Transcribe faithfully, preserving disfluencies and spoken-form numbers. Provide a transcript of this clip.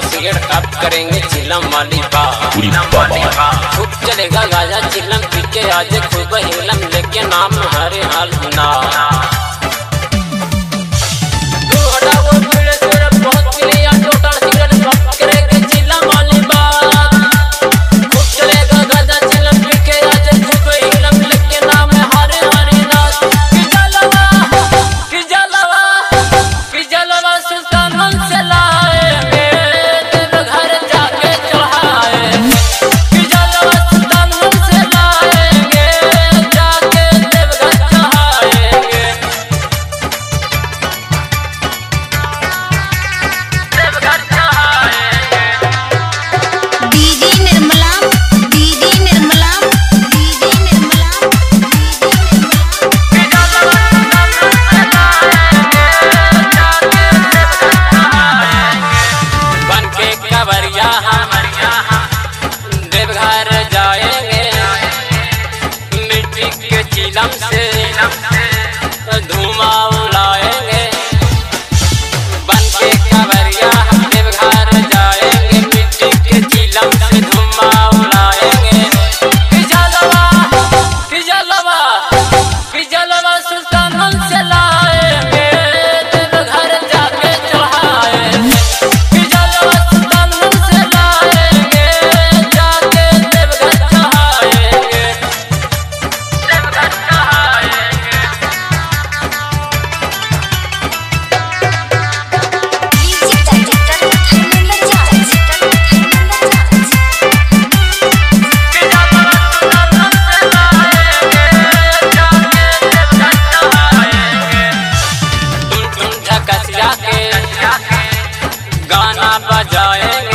Cigarette कब करेंगे चिलम वाली बात। खूब चलेगा गाजा चिलम पी के आज खूब हिलम लेके नाम हरे हाल गुना। देवघर जाएंगे मिट्टी के चिलम से धुआं उड़ाएंगे। बन के कवरिया हम देवघर जाएंगे मिट्टी के चिलम से धुआं उड़ाएंगे। पिजलवा पिजलवा पिजलवा सुल्तान से लाएंगे देवघर जाके चढ़ाएंगे। गाना बजाएंगे